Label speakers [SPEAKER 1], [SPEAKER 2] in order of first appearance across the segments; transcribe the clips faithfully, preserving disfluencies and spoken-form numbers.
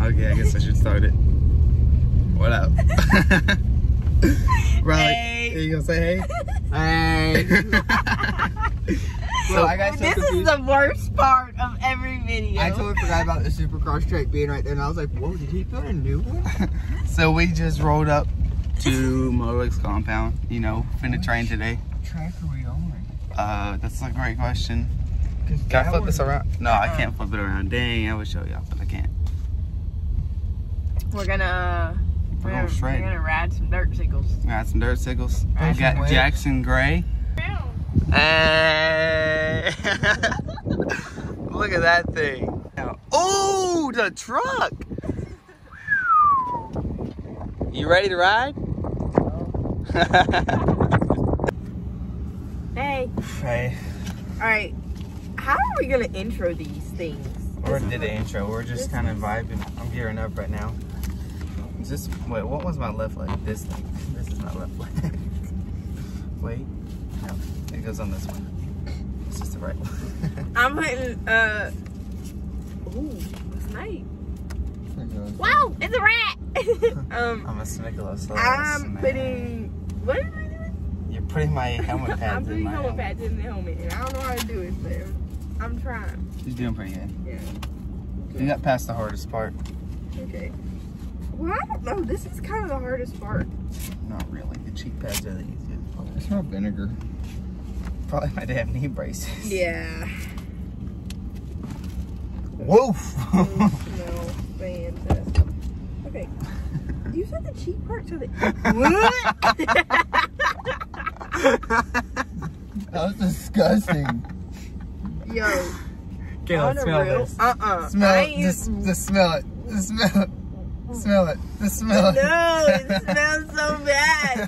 [SPEAKER 1] Okay, I guess I should start it. What up? Riley,
[SPEAKER 2] Hey.
[SPEAKER 1] you gonna say hey?
[SPEAKER 2] Hey.
[SPEAKER 1] So
[SPEAKER 2] Well, I got so
[SPEAKER 3] This
[SPEAKER 2] confused.
[SPEAKER 3] is the worst part of every video.
[SPEAKER 2] I totally forgot about the Supercross track being right there, and I was like, whoa, did he build a new one?
[SPEAKER 1] So we just rolled up to Motorworks compound. You know, finna train today.
[SPEAKER 2] Track are we on?
[SPEAKER 1] Uh, that's a great question.
[SPEAKER 2] Can
[SPEAKER 1] Can I flip this around? No, I can't flip it around. Dang, I would show y'all, but I can't.
[SPEAKER 3] We're gonna we're,
[SPEAKER 1] We're
[SPEAKER 3] gonna,
[SPEAKER 1] going straight.
[SPEAKER 3] we're gonna ride some dirt cycles.
[SPEAKER 1] Got some dirt sickles. We
[SPEAKER 2] Nice
[SPEAKER 1] got
[SPEAKER 2] and wet.
[SPEAKER 1] Jackson Gray. Hey! Look at that thing. Oh, the truck! You ready to ride?
[SPEAKER 3] Hey.
[SPEAKER 1] Hey,
[SPEAKER 3] All right. How are we gonna intro these things?
[SPEAKER 1] we already did the intro. We're just kind of vibing. I'm gearing up right now. Is this, wait, what was my left leg? This thing. This is my left leg. Wait, no, it goes on this one. It's just the right one.
[SPEAKER 3] I'm putting uh. Ooh, it's nice. Wow, it's a rat. um,
[SPEAKER 1] I'm a snickle. So
[SPEAKER 3] I'm putting. What am I doing?
[SPEAKER 1] You're putting my helmet pads
[SPEAKER 3] I'm
[SPEAKER 1] in
[SPEAKER 3] putting
[SPEAKER 1] my
[SPEAKER 3] helmet
[SPEAKER 1] helmet.
[SPEAKER 3] pads in the helmet, and I don't know how to do it, but I'm trying.
[SPEAKER 1] He's doing pretty good.
[SPEAKER 3] Yeah.
[SPEAKER 1] You got past the hardest part.
[SPEAKER 3] Okay. Well, I don't know. This is kind of the hardest part.
[SPEAKER 1] Not really. The cheek pads are the easiest.
[SPEAKER 2] I smell vinegar.
[SPEAKER 1] Probably my damn knee braces.
[SPEAKER 3] Yeah.
[SPEAKER 1] Woof!
[SPEAKER 3] No, fantastic. Okay. You said the cheek parts are the. What?
[SPEAKER 2] That was disgusting.
[SPEAKER 3] Yo.
[SPEAKER 1] Okay, let's smell this.
[SPEAKER 3] Uh uh.
[SPEAKER 2] Smell
[SPEAKER 3] I
[SPEAKER 2] it.
[SPEAKER 3] ain't-
[SPEAKER 2] Just, just smell it. Just smell it. Smell it. Just smell it.
[SPEAKER 3] No, it smells so bad.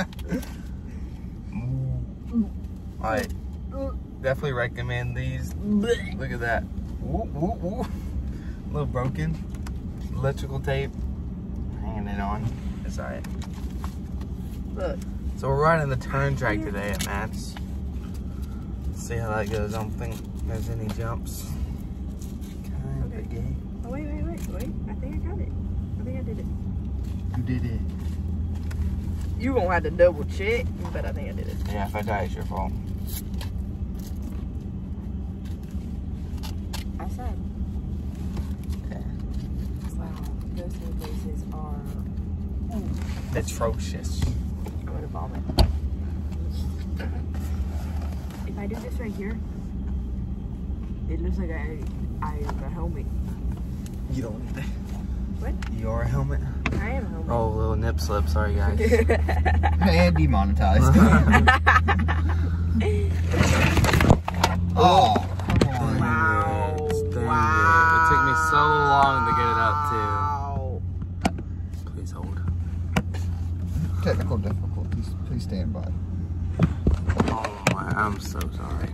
[SPEAKER 1] Alright. Definitely recommend these. Look at that. Woo, woo, woo. A little broken. Electrical tape. Hanging it on. It's alright.
[SPEAKER 3] Look.
[SPEAKER 1] So we're riding the turn track today at Matt's. See how that goes. I don't think there's any jumps. Kind of
[SPEAKER 3] Okay.
[SPEAKER 1] gay.
[SPEAKER 3] Oh, wait, wait, wait, wait. I think I got it. I think I did it.
[SPEAKER 1] You did it.
[SPEAKER 3] You gonna have to double check, but I think I did it.
[SPEAKER 1] Yeah, if I die, it's your fault.
[SPEAKER 3] I said.
[SPEAKER 1] Okay.
[SPEAKER 3] Wow, those new places are.
[SPEAKER 1] Atrocious.
[SPEAKER 3] I'm gonna vomit. If I do this right here, it looks like I I have a helmet.
[SPEAKER 1] You don't need that.
[SPEAKER 3] What?
[SPEAKER 1] You are a helmet?
[SPEAKER 3] I am a helmet.
[SPEAKER 1] Oh, little nip slip. Sorry, guys.
[SPEAKER 2] And demonetized. Oh. Come on.
[SPEAKER 3] Wow.
[SPEAKER 1] Dang
[SPEAKER 3] Wow.
[SPEAKER 1] it. It took me so long to get it up,
[SPEAKER 3] Wow.
[SPEAKER 1] too. Please hold.
[SPEAKER 2] Technical difficulties. Please stand by.
[SPEAKER 1] Oh, my, I'm so sorry.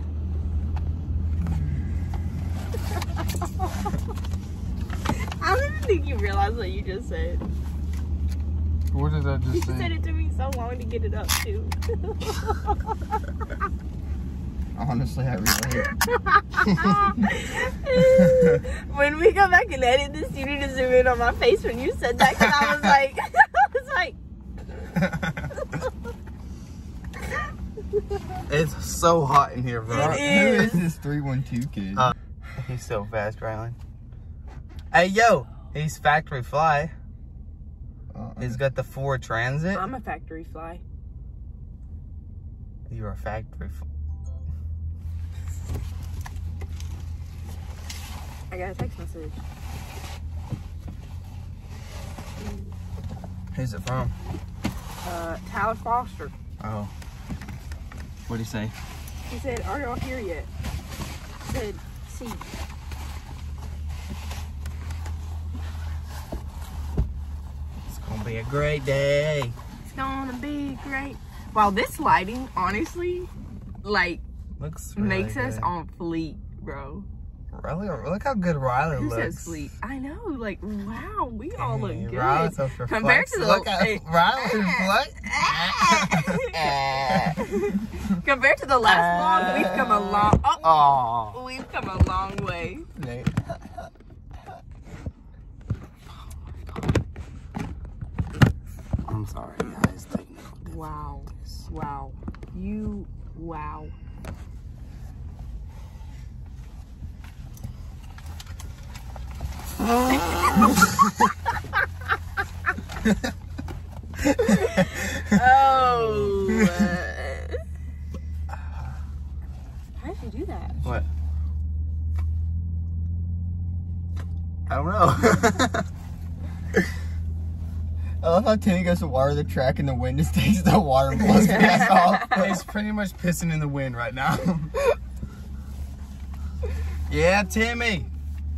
[SPEAKER 3] I don't even think you realize what you just said.
[SPEAKER 2] What did I
[SPEAKER 3] You
[SPEAKER 2] just
[SPEAKER 3] said
[SPEAKER 2] say?
[SPEAKER 3] it took me so long to get it up too.
[SPEAKER 2] Honestly, I relate.
[SPEAKER 3] When we go back and edit this, you need to zoom in on my face when you said that, because I was like, I was like,
[SPEAKER 1] It's so hot in here, bro.
[SPEAKER 3] It
[SPEAKER 2] Who
[SPEAKER 3] is.
[SPEAKER 2] is this three one two kid?
[SPEAKER 1] Uh, He's so fast, Rylan. Hey, yo. He's factory fly.
[SPEAKER 2] Uh,
[SPEAKER 1] He's got the Ford Transit.
[SPEAKER 3] I'm a factory fly.
[SPEAKER 1] You're a factory fly.
[SPEAKER 3] I got a text message.
[SPEAKER 1] Who's it from?
[SPEAKER 3] Uh, Tyler Foster.
[SPEAKER 1] Oh. What'd he say?
[SPEAKER 3] He said, "Are y'all here yet?" I said, "See."
[SPEAKER 1] It's gonna be a great day.
[SPEAKER 3] It's gonna be great. Wow, this lighting, honestly, like,
[SPEAKER 1] Looks really
[SPEAKER 3] makes us
[SPEAKER 1] good.
[SPEAKER 3] on fleek, bro.
[SPEAKER 1] Really? Look how good Riley
[SPEAKER 3] Who
[SPEAKER 1] looks.
[SPEAKER 3] says fleek? I know, like, wow, we all look
[SPEAKER 1] Hey,
[SPEAKER 3] good.
[SPEAKER 1] Riley's so
[SPEAKER 3] Compared to the-
[SPEAKER 1] Look at
[SPEAKER 3] hey.
[SPEAKER 1] Riley's what?
[SPEAKER 3] Compared to the last vlog, we've come a long. Oh,
[SPEAKER 1] Aw.
[SPEAKER 3] we've come a long way.
[SPEAKER 1] I'm sorry, guys. Technical difficulties.
[SPEAKER 3] Wow. Wow. You, wow. Oh. Uh, how did you do that?
[SPEAKER 1] What? I don't know.
[SPEAKER 2] I love how Timmy goes to water the track and the wind just takes the water and blows the gas off.
[SPEAKER 1] He's pretty much pissing in the wind right now. Yeah, Timmy.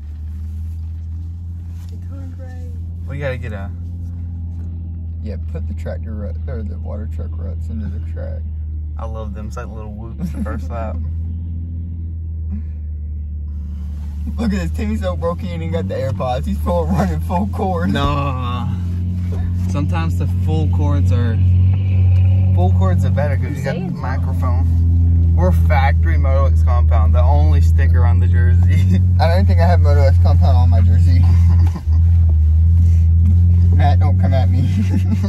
[SPEAKER 3] It's going great.
[SPEAKER 1] We gotta get a.
[SPEAKER 2] Yeah, put the tractor rut, or the water truck ruts into the track.
[SPEAKER 1] I love them. It's like little whoops the first lap.
[SPEAKER 2] Look at this. Timmy's so broke he ain't even got the AirPods. He's full running full cord.
[SPEAKER 1] No. Sometimes the full cords are full cords are better because you got the microphone. We're factory MotoX compound, the only sticker on the jersey.
[SPEAKER 2] I don't think I have MotoX compound on my jersey. Matt, don't come at me.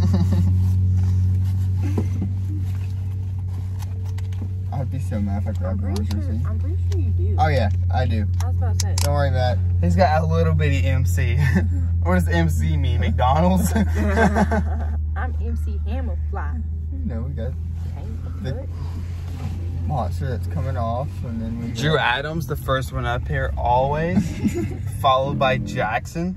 [SPEAKER 2] I'd be so mad if I grabbed my jersey.
[SPEAKER 3] Sure, I'm pretty sure you do.
[SPEAKER 2] Oh yeah, I do.
[SPEAKER 3] I was about to say.
[SPEAKER 2] Don't worry, Matt.
[SPEAKER 1] He's got a little bitty M C. What does M C mean? McDonald's?
[SPEAKER 3] I'm M C Hammerfly.
[SPEAKER 2] No, we got the
[SPEAKER 3] Okay,
[SPEAKER 2] monster that's coming off, and then we
[SPEAKER 1] Drew Adams, the first one up here, always. Followed by Jackson.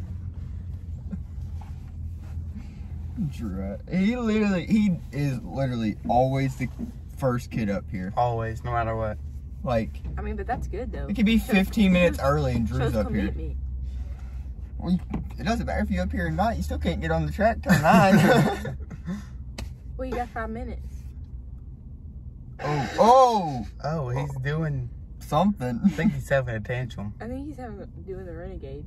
[SPEAKER 2] Drew, he literally, he is literally always the first kid up here.
[SPEAKER 1] Always, no matter what.
[SPEAKER 2] Like,
[SPEAKER 3] I mean, but that's good though.
[SPEAKER 2] it could be fifteen minutes early and Drew's
[SPEAKER 3] Shows
[SPEAKER 2] up here.
[SPEAKER 3] commitment.
[SPEAKER 2] Well, it doesn't matter if you're up here or not. You still can't get on the track till nine.
[SPEAKER 3] Well, you got five minutes.
[SPEAKER 2] oh, oh,
[SPEAKER 1] Oh, he's doing.
[SPEAKER 2] something.
[SPEAKER 1] I think he's having a tantrum.
[SPEAKER 3] I think he's having doing the renegade.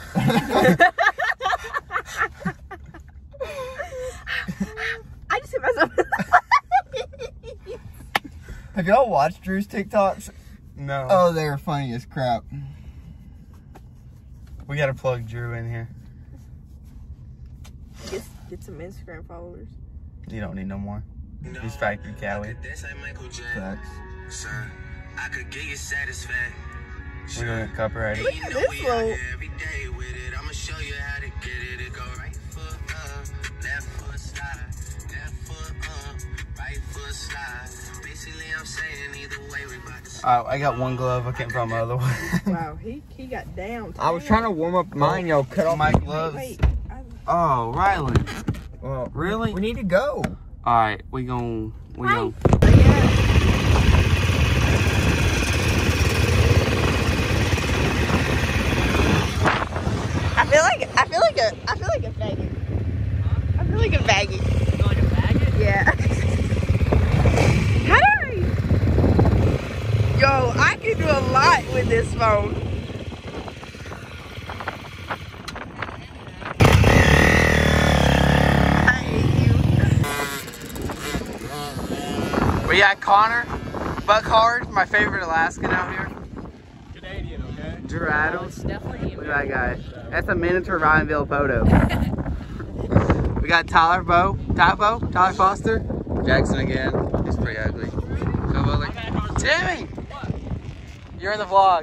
[SPEAKER 3] I just hit myself.
[SPEAKER 2] Have y'all watched Drew's TikToks?
[SPEAKER 1] No.
[SPEAKER 2] Oh, they're funny as crap.
[SPEAKER 1] We gotta plug Drew in here.
[SPEAKER 3] Get, get some Instagram followers.
[SPEAKER 1] You don't need no more. He's factory Cali.
[SPEAKER 2] Facts.
[SPEAKER 4] Sir, I could get you satisfied.
[SPEAKER 1] We're doing a copyright.
[SPEAKER 3] Look at this slow.
[SPEAKER 4] Every day with it, I'ma show you how to get it. It go right foot up, left foot slide, left foot up, right foot slide. Basically, I'm saying either way we about to.
[SPEAKER 1] Oh, I got one glove. I can't find my other one.
[SPEAKER 3] Wow, he he got down.
[SPEAKER 2] I was trying to warm up mine, y'all cut off
[SPEAKER 1] my
[SPEAKER 3] Wait,
[SPEAKER 1] gloves.
[SPEAKER 3] wait. I,
[SPEAKER 1] Oh, Riley.
[SPEAKER 2] Well,
[SPEAKER 1] Really?
[SPEAKER 2] we need to go.
[SPEAKER 1] All right, we gon' we
[SPEAKER 3] Hi.
[SPEAKER 1] gon'
[SPEAKER 3] I feel like I feel like a I feel like a faggot. I feel like a faggot.
[SPEAKER 5] You feel like a faggot?
[SPEAKER 3] Yeah. Henry! Yo, I can do a lot with this phone. I hate you.
[SPEAKER 1] We got Connor, Buck Hard, my favorite Alaskan out here.
[SPEAKER 5] Canadian, okay?
[SPEAKER 1] Drew Adams.
[SPEAKER 5] It's definitely
[SPEAKER 1] Look at that guy. That's a miniature Ryanville photo. We got Tyler Bow, Ty Bow, Tyler Foster, Jackson again. He's pretty ugly. Go Willie. Timmy! You're in the vlog.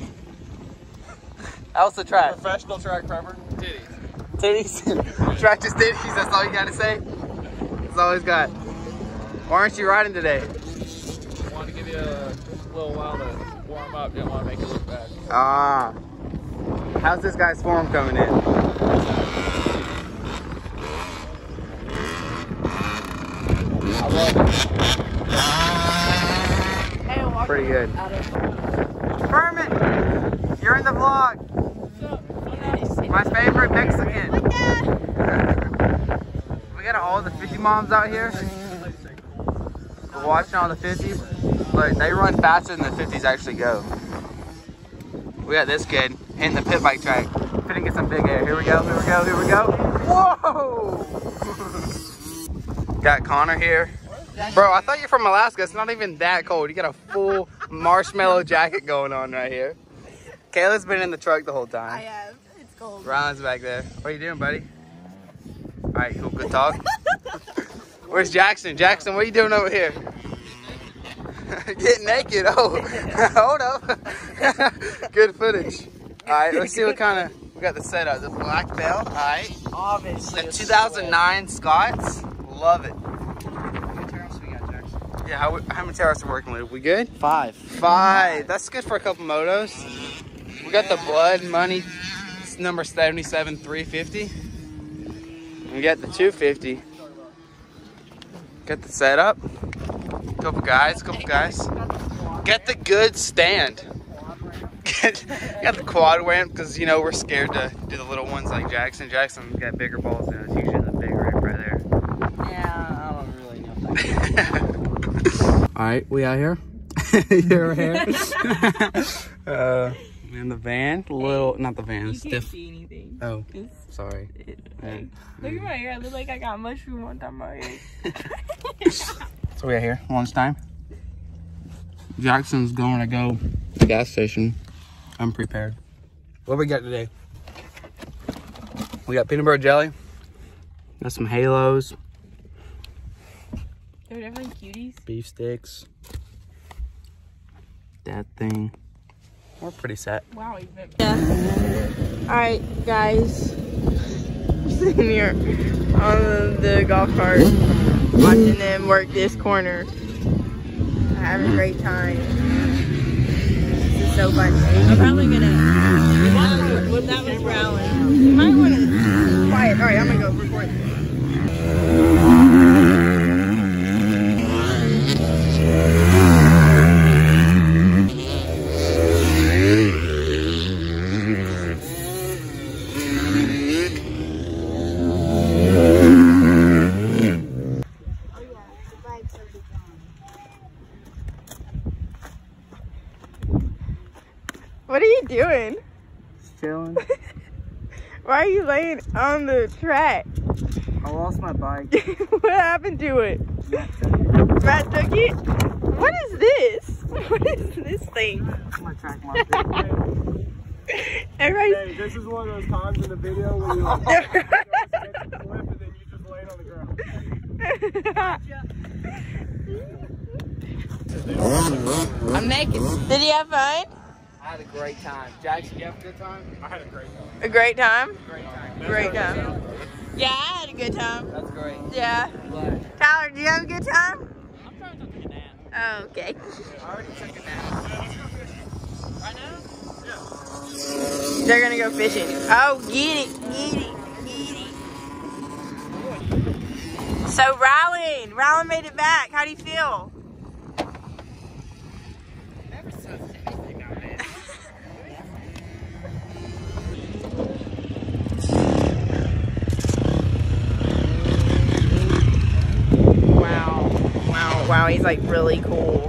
[SPEAKER 1] That was the track.
[SPEAKER 5] Professional track prepper. Titties.
[SPEAKER 1] Titties. Track just titties, that's all you gotta say? That's all he's got. Why aren't you riding today?
[SPEAKER 5] Wanted to give you a little while to warm up. Didn't want to make it look bad.
[SPEAKER 1] Ah. How's this guy's form coming in? Pretty good. Furman, you're in the vlog. My favorite Mexican. We got all the fifty moms out here. We're watching all the fifties. Look, they run faster than the fifties actually go. We got this kid in the pit bike track. Finna get some big air. Here we go, here we go, here we go. Whoa! Got Connor here. Bro, I thought you're from Alaska. It's not even that cold. You got a full marshmallow jacket going on right here. Kayla's been in the truck the whole time.
[SPEAKER 3] I have. It's cold.
[SPEAKER 1] Ryan's back there. What are you doing, buddy? All right, cool. Good talk. Where's Jackson? Jackson, what are you doing over here? Getting naked. Oh, hold up. Good footage. All right, let's see what kind of, we got the setup. The black belt, all right.
[SPEAKER 3] Obviously.
[SPEAKER 1] The two thousand nine Scots. Love it.
[SPEAKER 2] How many tariffs we got, Jackson?
[SPEAKER 1] Yeah, how, how many tariffs are we working with? We good?
[SPEAKER 2] Five.
[SPEAKER 1] Five. That's good for a couple motos. We got the Blood Money. It's number seventy-seven three fifty. We got the two fifty. Got the setup. Couple guys, couple guys. Get the good stand. Get, got the quad ramp because, you know, we're scared to do the little ones like Jackson. Jackson got bigger balls than us. Usually the big ramp right there.
[SPEAKER 2] Yeah, I don't really know.
[SPEAKER 1] All right, we out here. You're here. uh, in the van, the little, not the van.
[SPEAKER 3] You
[SPEAKER 1] Stiff.
[SPEAKER 3] can't see anything.
[SPEAKER 1] Oh,
[SPEAKER 3] It's,
[SPEAKER 1] sorry.
[SPEAKER 3] it,
[SPEAKER 1] Man.
[SPEAKER 3] look at my hair. I look like I got mushroom on top of my head.
[SPEAKER 1] So we out here, lunchtime. Jackson's going to go to the gas station. I'm prepared. What we got today? We got peanut butter jelly. Got some Halos.
[SPEAKER 3] They're definitely cuties.
[SPEAKER 1] Beef sticks. That thing. We're pretty set.
[SPEAKER 3] Wow, even. Yeah. Alright, guys. Sitting here on the golf cart, watching them work this corner. Having a great time. This is so fun. I'm probably gonna. What that was growling. You might wanna quiet. Alright, I'm gonna go record. What are you doing?
[SPEAKER 1] Just chilling.
[SPEAKER 3] Why are you laying on the track?
[SPEAKER 1] I lost my bike.
[SPEAKER 3] What happened to it? Matt took it? What is this? What is this thing?
[SPEAKER 1] My track marker.
[SPEAKER 3] Everybody's...
[SPEAKER 5] Hey, this is one of those times in the video when you like, flip and then you just lay it on the ground.
[SPEAKER 3] I'm naked. Did you have fun?
[SPEAKER 1] I had a great time. Jackson, you have a good time?
[SPEAKER 5] I had a great time.
[SPEAKER 3] A great time?
[SPEAKER 1] Great time.
[SPEAKER 3] Great time. Yeah, I had a good time.
[SPEAKER 1] That's great.
[SPEAKER 3] Yeah.
[SPEAKER 1] I'm glad.
[SPEAKER 3] Tyler, did you have a good time?
[SPEAKER 5] I'm trying to take a nap.
[SPEAKER 3] Oh, okay.
[SPEAKER 1] I already took a nap.
[SPEAKER 5] Right now?
[SPEAKER 3] They're gonna go fishing. Oh, get it, get it, get it. So, Rylan, Rylan made it back. How do you feel?
[SPEAKER 1] Never says anything on it.
[SPEAKER 3] Wow, wow, wow, he's like really cool.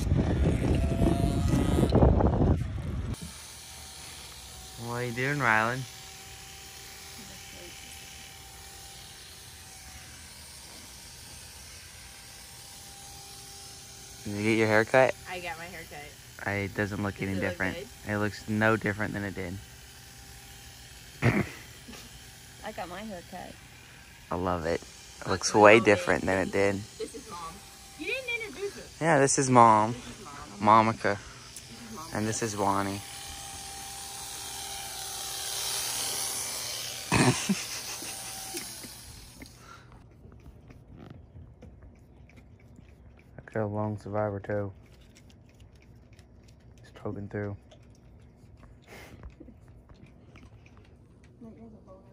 [SPEAKER 1] What are you doing, Rylan? Did you get your hair cut?
[SPEAKER 3] I got my hair cut.
[SPEAKER 1] I, it doesn't look
[SPEAKER 3] Does
[SPEAKER 1] any
[SPEAKER 3] it look
[SPEAKER 1] different.
[SPEAKER 3] good?
[SPEAKER 1] It looks no different than it did.
[SPEAKER 3] I got my hair cut.
[SPEAKER 1] I love it. It looks way different than it did.
[SPEAKER 3] This is mom. You didn't introduce her.
[SPEAKER 1] Yeah, this is Mom.
[SPEAKER 3] This is mom.
[SPEAKER 1] Monica. And this is Wani. I got a long survivor toe. Just poking through.
[SPEAKER 3] Like, there's a boat